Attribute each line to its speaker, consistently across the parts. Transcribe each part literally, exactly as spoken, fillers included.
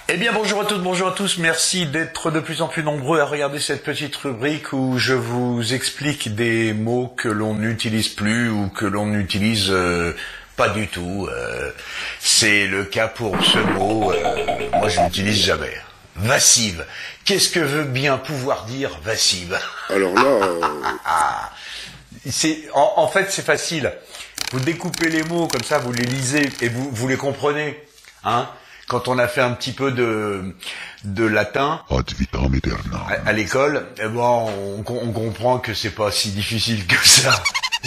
Speaker 1: Eh bien bonjour à toutes, bonjour à tous, merci d'être de plus en plus nombreux à regarder cette petite rubrique où je vous explique des mots que l'on n'utilise plus ou que l'on n'utilise euh, pas du tout. Euh, c'est le cas pour ce mot, euh, moi je l'utilise jamais. Vassive. Qu'est-ce que veut bien pouvoir dire vassive?
Speaker 2: Alors là... Euh...
Speaker 1: c'est, en, en fait c'est facile. Vous découpez les mots comme ça, vous les lisez et vous, vous les comprenez. Hein? Quand on a fait un petit peu de, de latin
Speaker 2: ad vitam aeternam
Speaker 1: à, à l'école, eh ben on, on comprend que c'est pas si difficile que ça.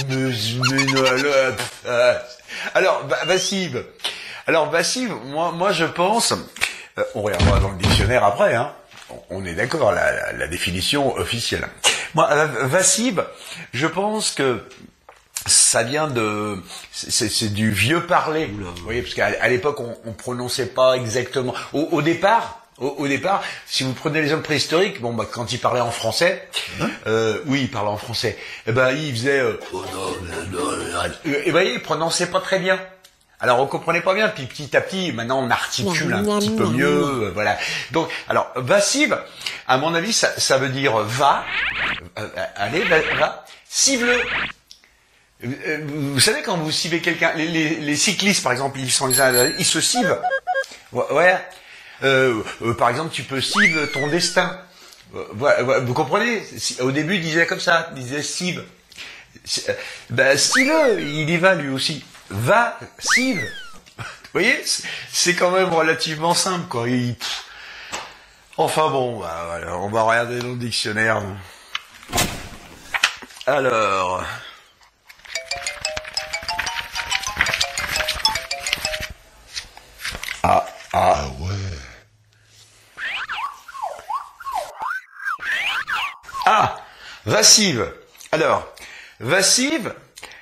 Speaker 1: Alors, vassive. Alors, vassive, moi, moi je pense, euh, on regardera dans le dictionnaire après, hein. On est d'accord, la, la, la définition officielle. Moi, vassive, je pense que ça vient de, c'est, c'est du vieux parler. Oula. Vous voyez, parce qu'à à l'époque, on, on prononçait pas exactement. Au, au départ, au, au départ, si vous prenez les hommes préhistoriques, bon, bah, quand ils parlaient en français, hein euh, oui, ils parlaient en français. Eh ben, ils faisaient, euh, et ben, ils prononçaient pas très bien. Alors, on comprenait pas bien. Puis petit à petit, maintenant, on articule un petit peu mieux, euh, voilà. Donc, alors, vassive, à mon avis, ça, ça veut dire va, euh, allez, va, va, cive-le. Vous savez, quand vous civez quelqu'un, les, les, les cyclistes, par exemple, ils sont les uns, ils se civent. Ouais. Euh, euh, par exemple, tu peux cive ton destin. Euh, vous comprenez? Au début, il disait comme ça, il disait cive. Ben, cive, il y va lui aussi. Va, cive. Vous voyez, c'est quand même relativement simple, quoi. Il... Enfin bon, bah, voilà, on va regarder dans le dictionnaire. Alors. Ah, ah,
Speaker 2: ah ouais.
Speaker 1: Ah, vassive. Alors, vassive.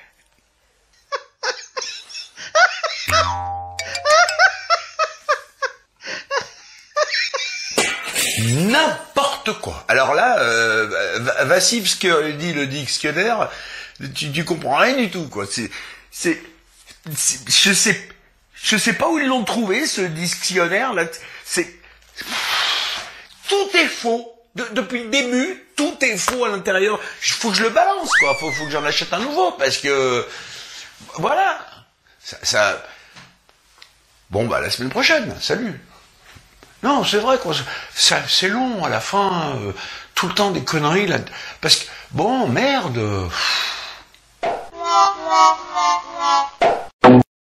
Speaker 1: N'importe quoi. Alors là, euh, vassive, ce que dit le dictionnaire, tu, tu comprends rien du tout, quoi. C'est, c'est, c'est je sais. Je sais pas où ils l'ont trouvé, ce dictionnaire, là. C'est, tout est faux. De, depuis le début, tout est faux à l'intérieur. Il faut que je le balance, quoi. Faut, faut que j'en achète un nouveau, parce que, voilà. Ça, ça... Bon, bah, la semaine prochaine. Salut. Non, c'est vrai, quoi. Ça, c'est long, à la fin. Euh, tout le temps des conneries, là. Parce que, bon, merde.